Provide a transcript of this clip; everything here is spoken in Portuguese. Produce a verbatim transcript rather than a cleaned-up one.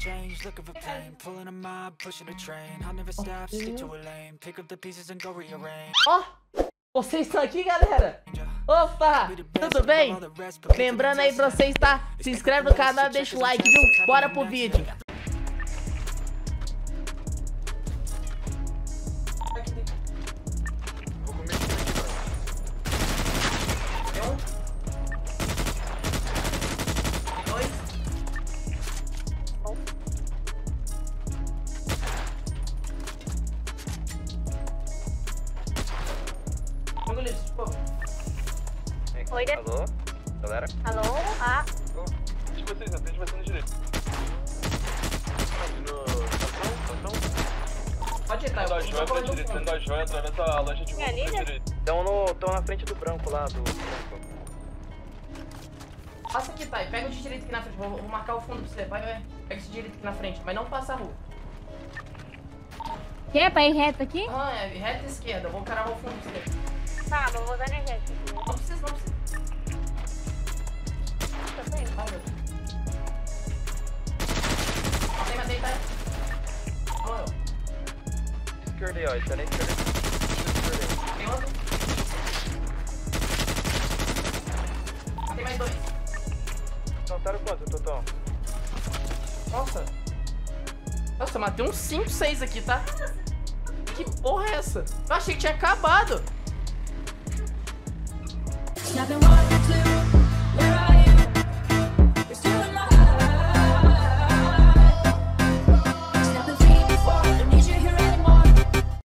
change, looking for pain, pulling a mob, pushing a train. I'll never stop, stick to a lane, pick up the pieces and go rearrange. Ó, vocês estão aqui, galera? Opa, tudo bem? Lembrando aí pra vocês, tá? Se inscreve no canal, deixa o like, viu? Bora pro vídeo. Oi, de... Alô? Galera? Alô? Ah. Oh, deixa vocês, deixa vocês no direito. No... Estação? Pode entrar, Da eu joia pra direita, da joia, atravessa a loja de É ali, né? direita. Estão no... Estão na frente do branco lá, do branco. Passa aqui, tá? Pega o de direito aqui na frente. Vou, vou marcar o fundo pra você. Vai, vai. Pega esse direito aqui na frente, mas não passa a rua. Quer pra ir reto aqui? Ah, é reta e esquerda. Eu vou cravar o fundo pra você. Tá, mas eu vou dar energética aqui. Não precisa, não precisa. Tá bem? Vai, meu. Tem mais aí, tá? Olha. Esquerda aí, ó. Está na esquerda. Esquerda Tem outro? Tem mais dois. aí. Saltaram quanto, Totão? Nossa. Nossa, matei uns cinco, seis aqui, tá? Que porra é essa? Eu achei que tinha acabado.